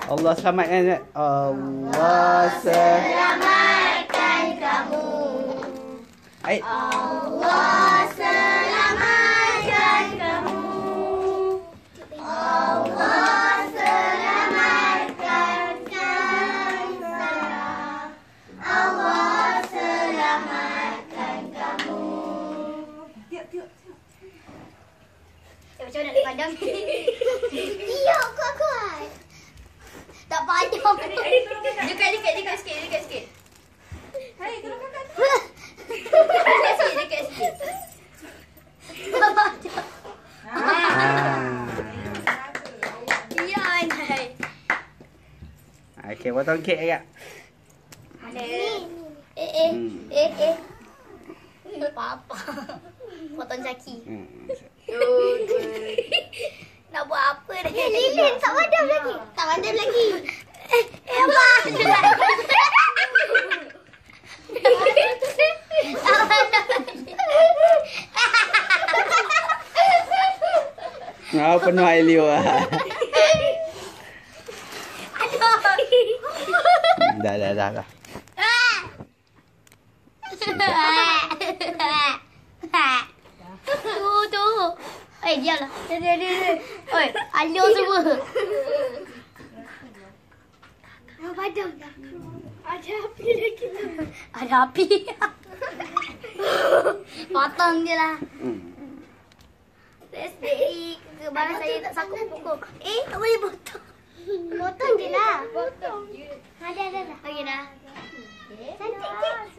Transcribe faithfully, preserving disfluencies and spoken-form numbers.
Allah selamatkan. Allah selamatkan kamu. Baik. Allah selamatkan kamu. Allah selamatkan saya. Allah selamatkan kamu. Tiup, tiup, tiup. Macam mana nak pandang? Tiup kuat-kuat. Tak pandang. Dekat, dekat, dekat sikit, dekat sikit. Hai, tolong kakak tu. Dekat sikit, dekat sikit. Tak pandang. Ah. Ya, Anai. Okey, potong kek agak. Mana? Eh, eh, Hmm. eh, eh. Papa. Potong kaki. Hmm. Nak buat apa dah? Eh, lilin tak padam lagi. Tak padam lagi. Eh, eh apa? Tak padam lagi. Oh, penuh air liur. Dah, dah, dah, dah. Tu, tu. Eh, diamlah. Dia, dia, dia. Oi, alur semua. Dah padam dah. Ada api lagi. Ada api. Potong je lah. Hmm. Resdik. Kebara saya tak sanggup pukul. Eh, tak boleh potong. Potong je lah. Potong je. Ada, ada, ada. Okey dah. Cantik, cik.